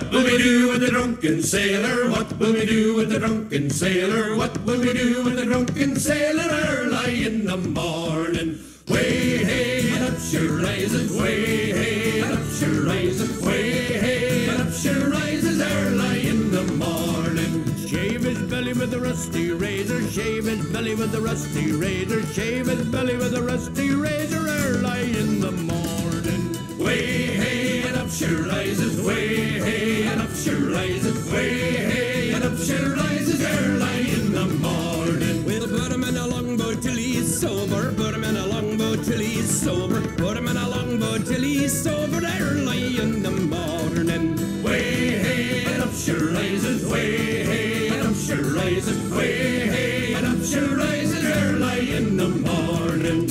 What will we do with the drunken sailor? What will we do with the drunken sailor? What will we do with the drunken sailor early in the morning? Way hey and up she rises, way hey and up she rises, way hey and up she rises early in the morning. Shave his belly with a rusty razor, shave his belly with a rusty razor, shave his belly with a rusty razor early in the morning. Way hey and up she rises, way hey and up she rises, way hey and up she rises early in the morning. We'll put him in a longboat till he's sober, put him in a longboat till he's sober, put him in a longboat till he's sober early in the morning. Way hey and up she rises, way hey and up she rises, way hey and up she rises early in the morning.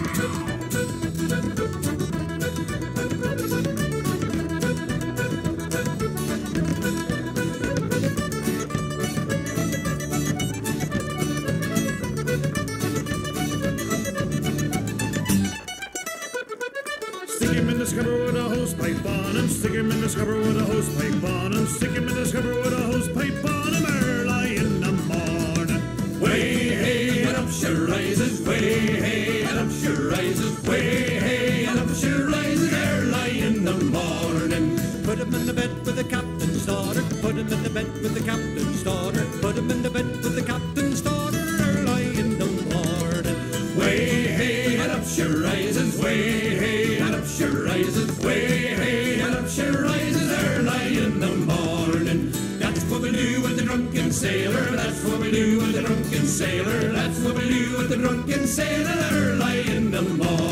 Stick him in the scupper with a hose pipe on him. Stick him in the scupper with a hose pipe on him. Stick him in the scupper with a hose pipe on him early in the morning. Way hey and up she rises, way hey and up she rises, way hey and up she rises early in the morning. Put him in the bed with the captain's daughter, put him in the bed with the captain's daughter, put him in the bed with the captain's daughter early in the morning. Way hey and up she rises, way hey and up she rises, way hey and up she rises early in the morning. That's what we do with the drunken sailor, that's what we do with the drunken sailor, that's what we do with the drunken sailor early in the morning.